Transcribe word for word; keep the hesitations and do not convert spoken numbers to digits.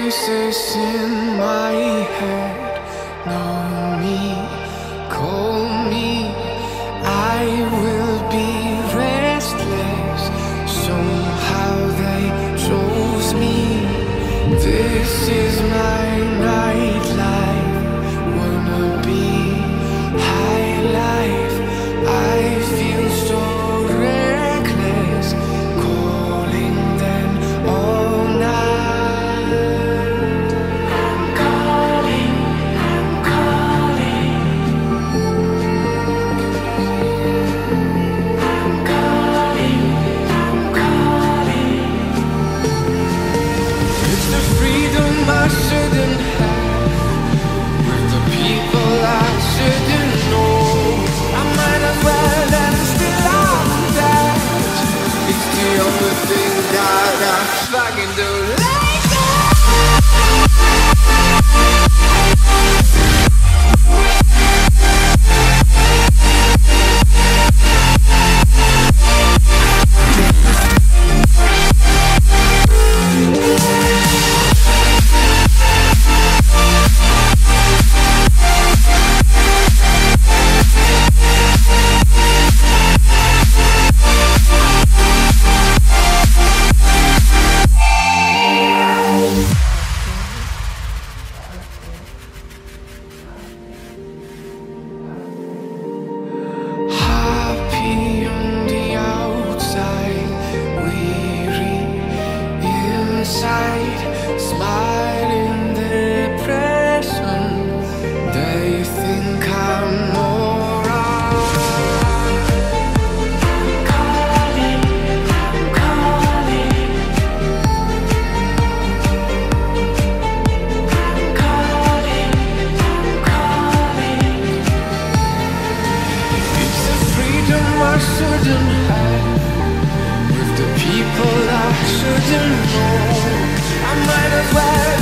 Voices in my head, know me, call me. I will be restless. Somehow they chose me. This is my nightlife. Wanna be high life. I feel so reckless, calling them all night. I shouldn't have, with the people I shouldn't know. I might as well and still I'm that. It's the only thing that I fucking do. Let go. Smiling depression, they think I'm alright. I'm calling, I'm calling, I'm calling, I'm calling. It's the freedom I shouldn't have, with the people I shouldn't know. I might as well